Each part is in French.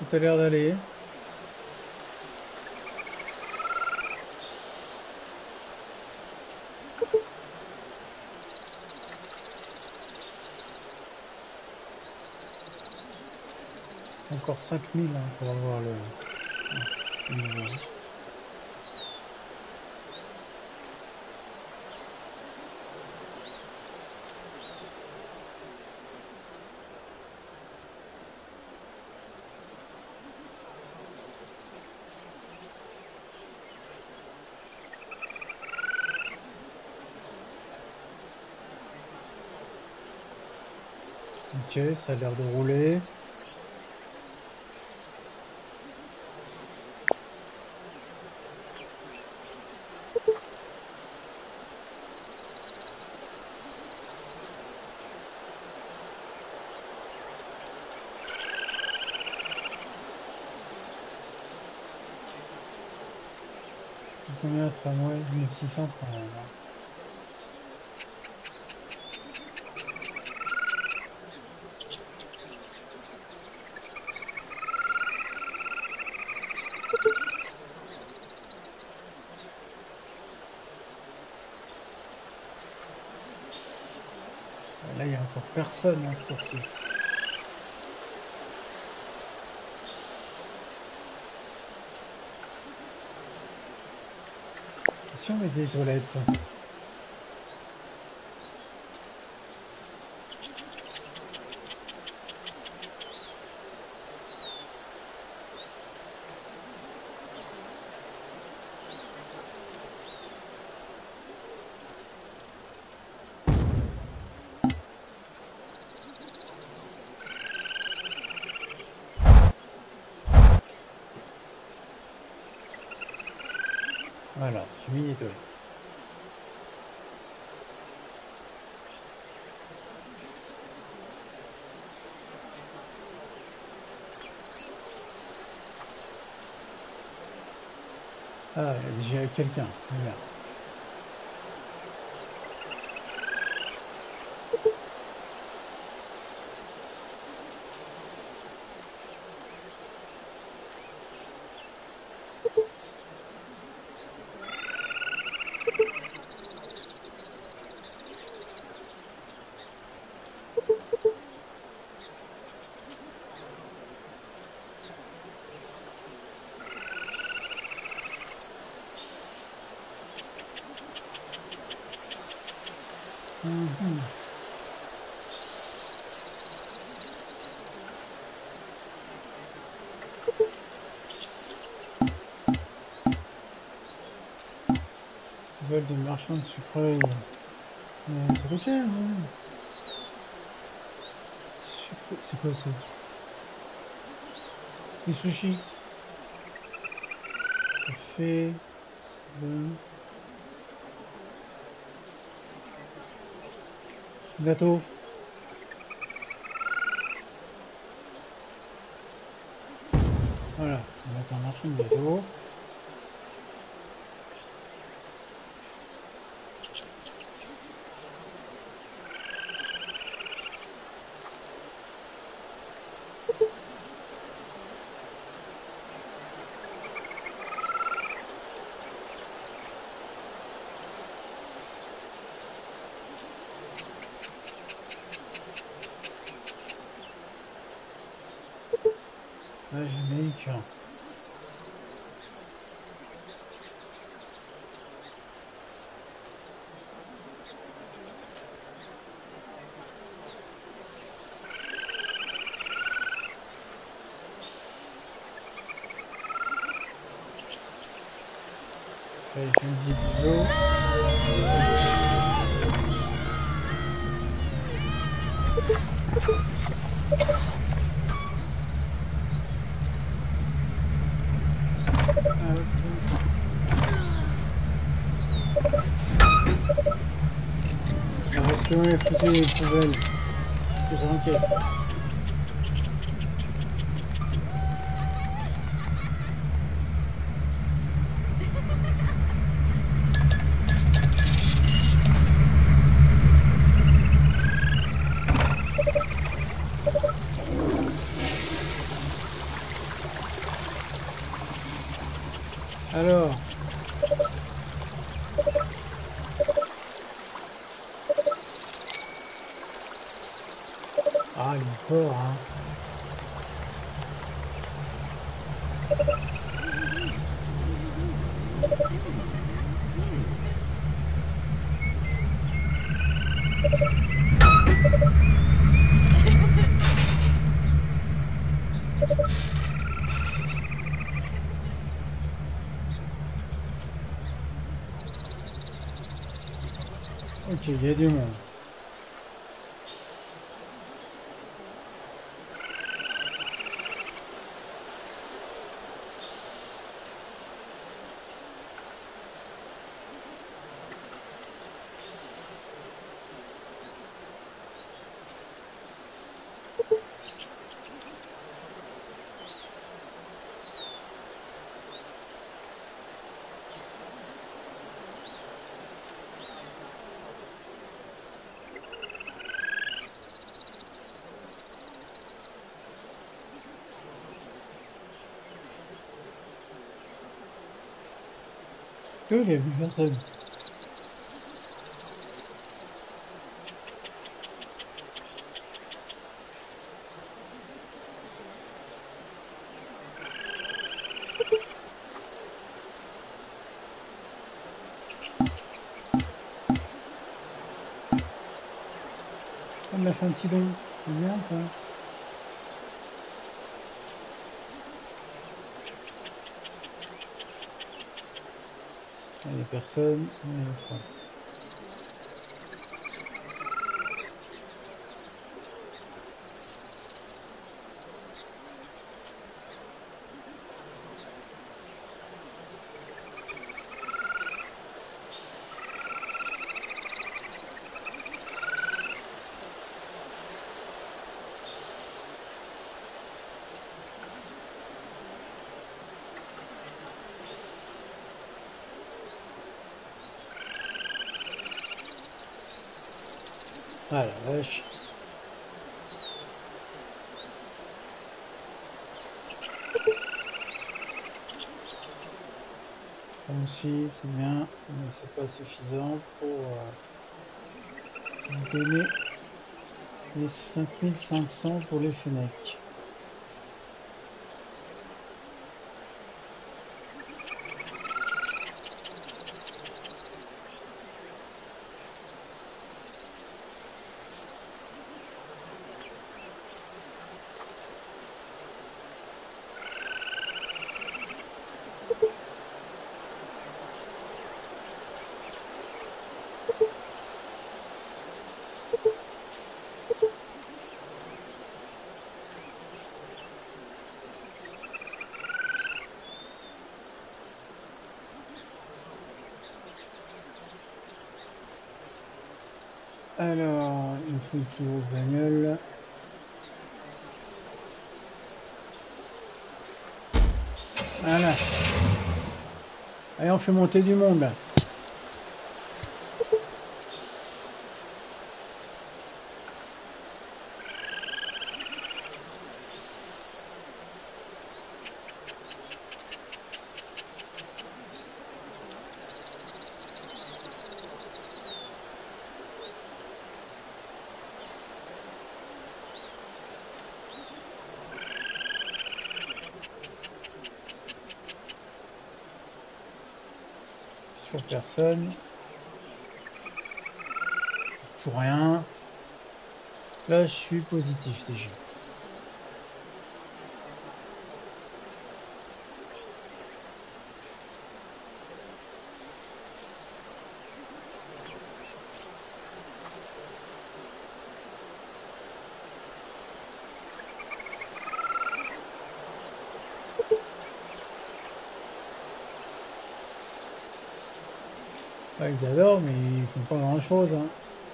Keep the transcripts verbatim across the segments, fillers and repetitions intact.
Tout a l'air d'aller. Encore cinq mille hein, pour avoir le, le niveau. Ok, ça a l'air de rouler. Combien de tramway? mille six cents quand même. Là, il n'y a encore personne à ce tour-ci. Si on mettait les toilettes. Voilà, j'ai mis les toilettes. Ah, j'ai quelqu'un. Merde. Mm-hmm. Vol de marchand de sucreries. Mais ça coûte cher, hein. C'est quoi ça? Les sushis. Café. Bon. Gâteau. Voilà, on va faire un marchand de gâteau. Là, j'en ai eu qu'un. Allez, je me dis bisous. Parce que ouais, foutu les poubelles. Que ça encaisse. Ah, encore, hein. Ok, il y a du monde. Oh, il y a plus personne. On a fait un petit don. C'est bien ça. Il n'y a personne. Il y en a trois. Ah la vache. Aussi, c'est bien, mais c'est pas suffisant pour euh, donner les cinq mille cinq cents pour les Fenech. Alors, il me faut le tour aux bagnoles. Voilà. Allez, on fait monter du monde là. Toujours personne. Toujours rien. Là, je suis positif déjà. Ouais, ils adorent, mais ils font pas grand chose. Hein.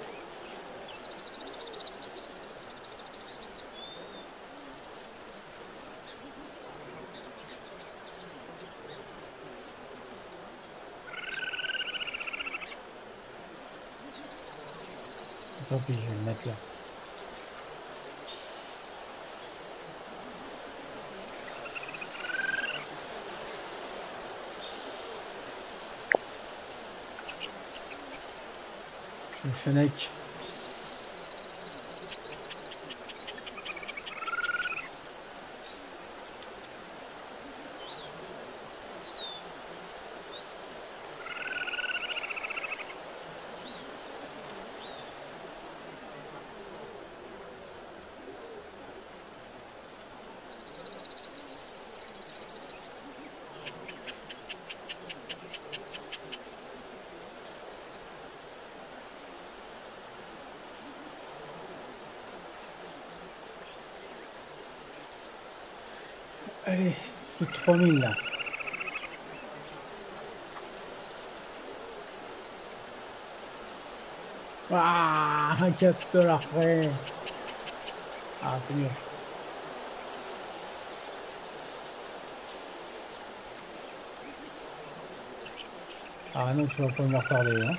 Tant pis, je vais le mettre là. Je le Fennec. Allez, plus de trois mille là. Ah, quatre dollars près. Ah, c'est mieux. Ah non, tu vas pas me retarder, hein.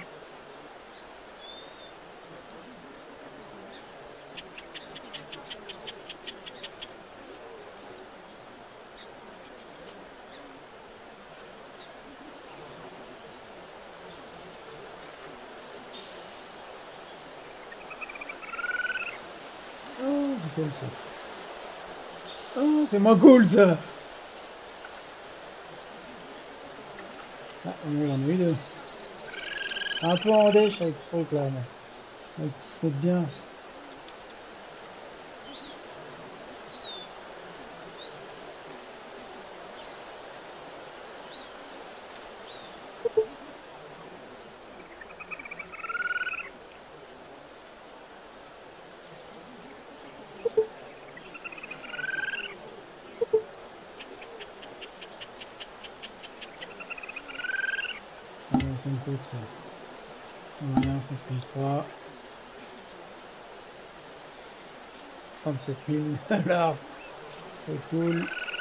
Oh, c'est cool ça. Oh, c'est moins cool ça. Ah, on est en deux. Un peu en dèche avec ce truc là. Avec qui se mettent bien. Combien ça me coûte ça? Combien ça coûte trois? trente-sept mille. Alors, c'est cool.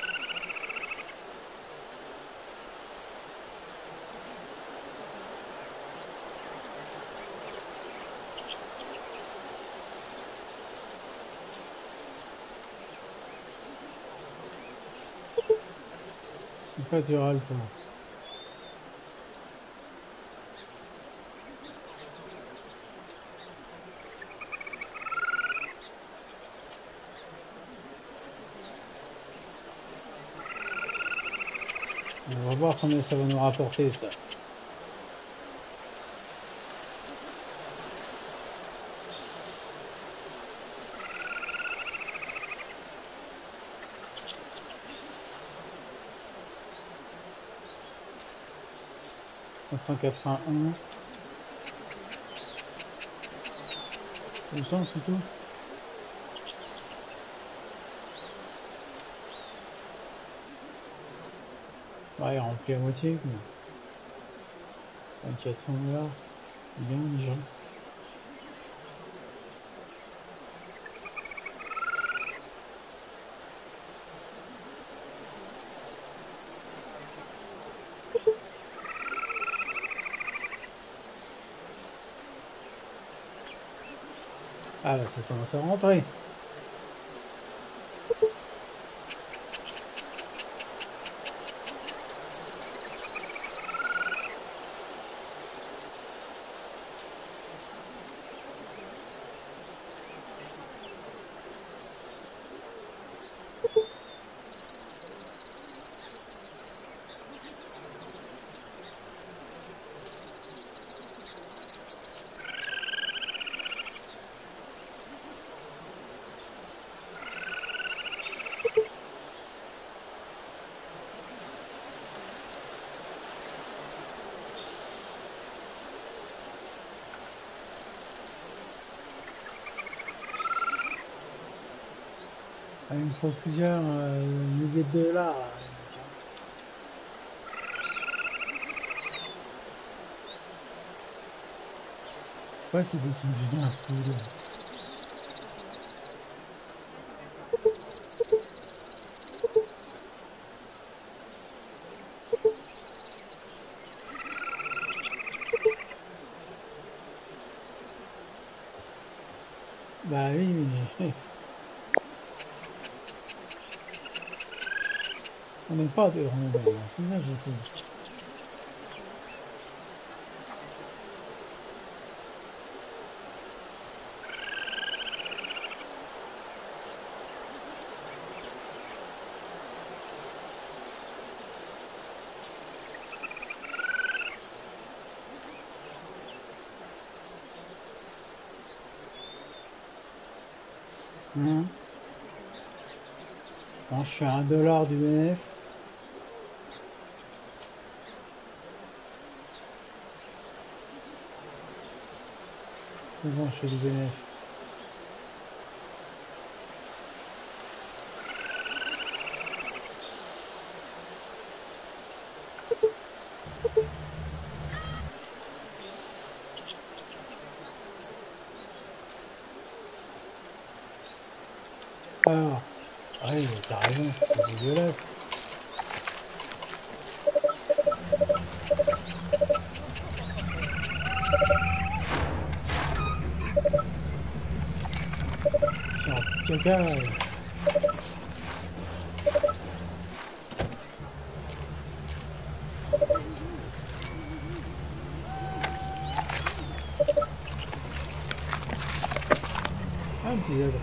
Pourquoi tu auras le temps? On va voir combien ça va nous rapporter ça. trois cent quatre-vingt-un. deux cents, c'est tout. Ouais, il remplit à moitié. quatre cents dollars. Bien déjà. Ah bah ça commence à rentrer. Ah, il me faut plusieurs euh, milliers de dollars. Ouais, c'est descendu d'un coup là. Bah oui, mais on n'est pas de rondelles, c'est ça je sais. Hein? Bon, je suis à un dollar du B N F. C'est bon, je fais du B N F. Alors, ouais, t'as raison, c'est dégueulasse. Tiens, caca. Un petit zèbre.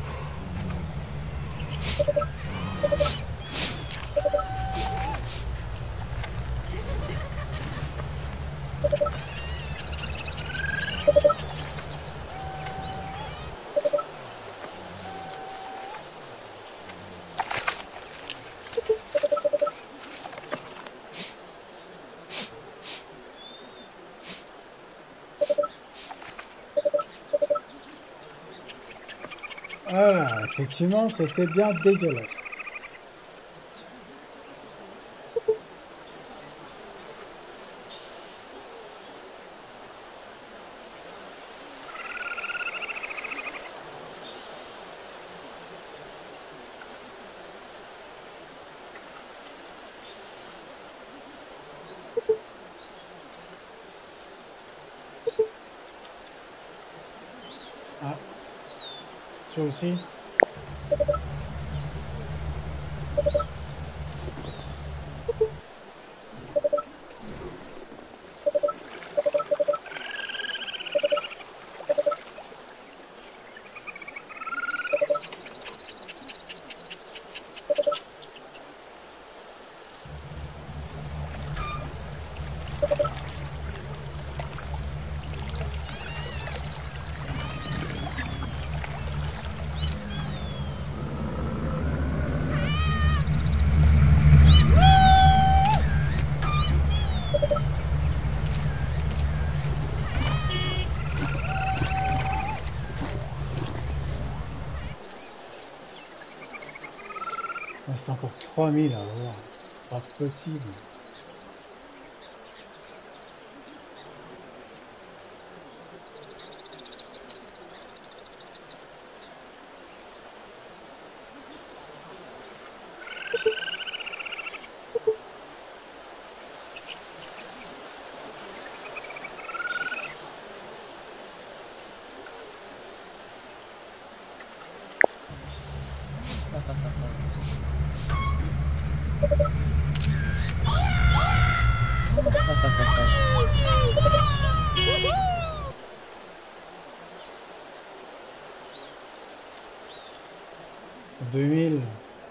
Ah, effectivement, c'était bien dégueulasse. Ah, tu aussi? Il reste encore trois mille à avoir. C'est pas possible. deux mille.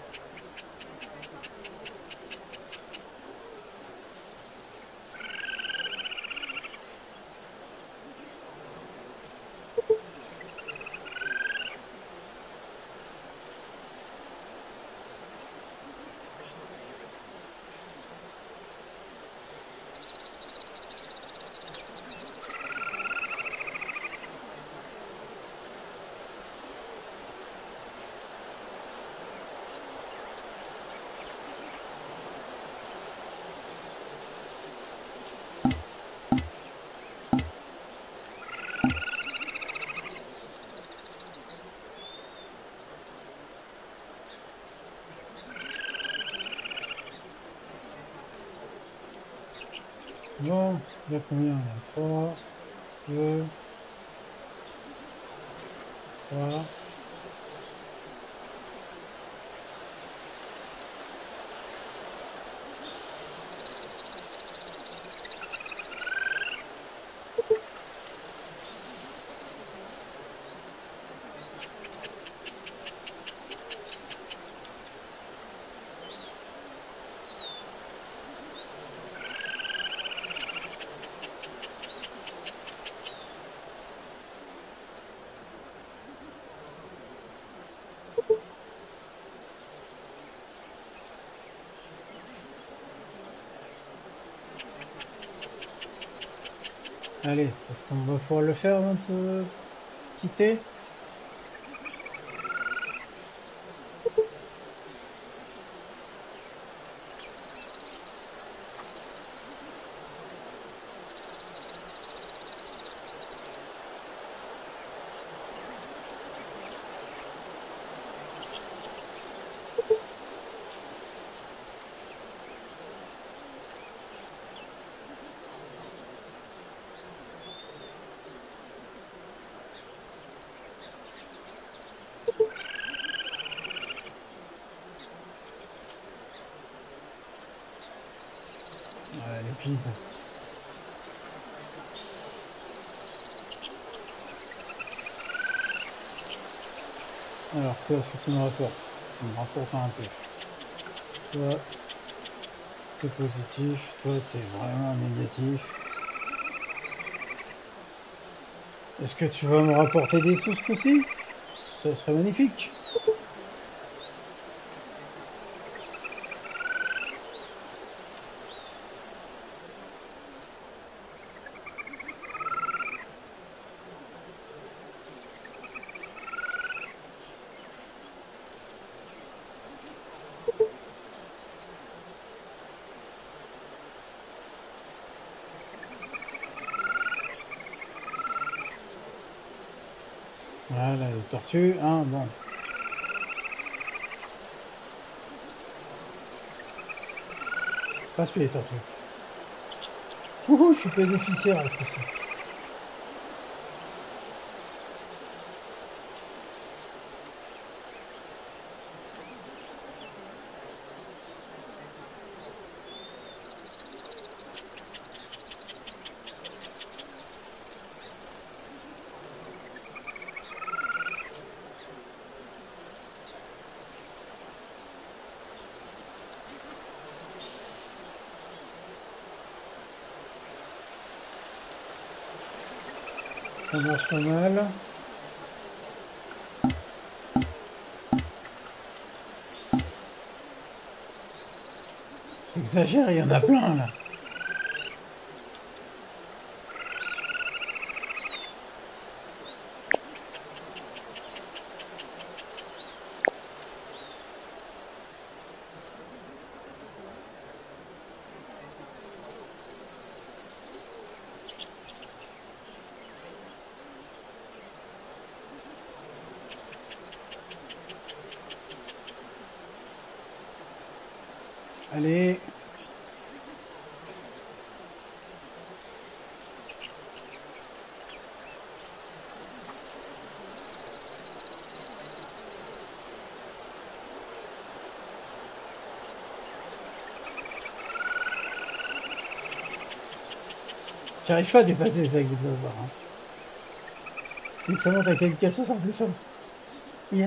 Bon, il y a combien là? trois, deux, trois. Allez, est-ce qu'on va pouvoir le faire avant de se quitter? Ouais, les clips. Alors toi, ce que tu me rapportes, tu me rapportes un peu. Toi, t'es positif, toi, t'es vraiment négatif. Est-ce que tu vas me rapporter des sous ce coup-ci? Ce serait magnifique. Voilà, les tortues, hein, bon. C'est pas celui les tortues. Ouhou, je suis bénéficiaire à ce coup-ci. Ça marche pas mal. T'exagères, il y en a plein là. Allez. J'arrive pas à dépasser ça avec les hasards. Hein. Et ça monte à quelqu'un, ça sort des sommes. Yeah.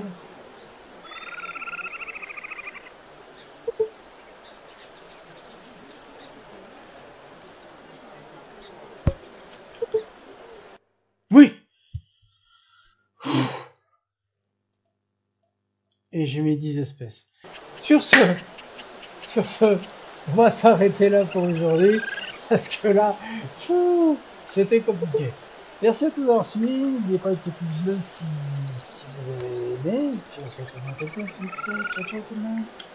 Oui. Et j'ai mes dix espèces. Sur ce, sur ce, on va s'arrêter là pour aujourd'hui. Parce que là, c'était compliqué. Merci à tous d'avoir suivi. N'oubliez pas le petit pouce bleu si, si vous avez aimé. Puis on se retrouve dans quelques instants. Ciao, ciao tout le monde.